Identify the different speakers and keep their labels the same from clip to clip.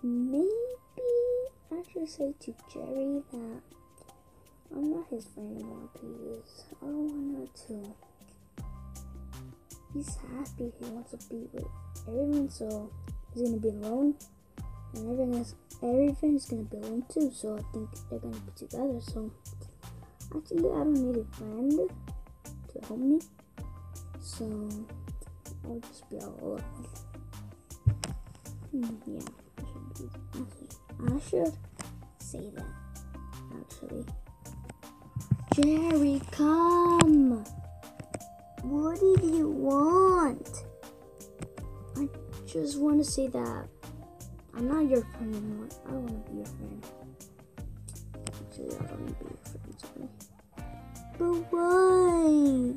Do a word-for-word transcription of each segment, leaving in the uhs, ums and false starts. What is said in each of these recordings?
Speaker 1: maybe I should say to Jerry that I'm not his friend anymore because I don't want to. He's happy. He wants to be with everyone, so he's gonna be alone, and everyone is everyone's gonna be alone too. So I think they're gonna be together. So actually, I don't need a friend to help me. So I'll just be all alone. Hmm, yeah, I should, do, I should say that actually. Jerry, come! What did you want? I just want to say that I'm not your friend anymore. I don't want to be your friend. Actually, I don't want to be your friend, sorry. But why?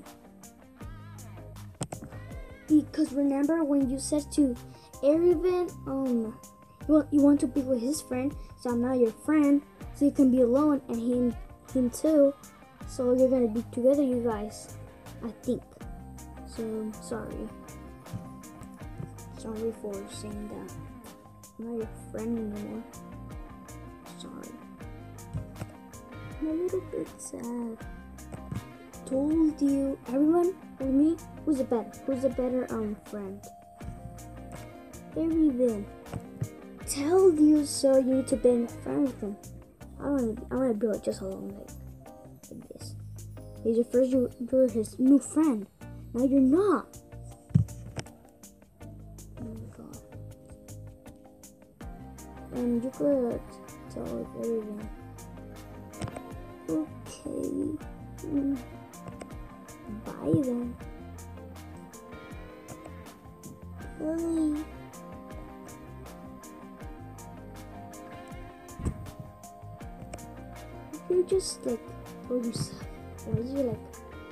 Speaker 1: Because remember when you said to Erivan, um, you want, you want to be with his friend, so I'm not your friend, so you can be alone, and him, him too. So you're gonna be together, you guys. I think. So sorry. Sorry for saying that. I'm not your friend anymore. Sorry. I'm a little bit sad. Told you, everyone, with me, who's a better, who's a better um friend? Everyone. Tell you so you need to be a friend with him. I don't wanna, I wanna be like just alone like. Like this. He's your first, you were his new friend. Now you're not. Oh my god. And you could tell everyone. Okay. Mm. Bye then. Really? You just like told yourself. Why did you like?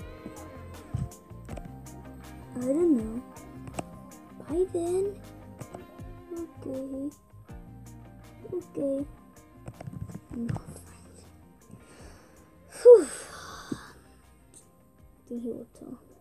Speaker 1: I don't know. Bye then. Okay. Okay. No friends. Whew. I think he will tell.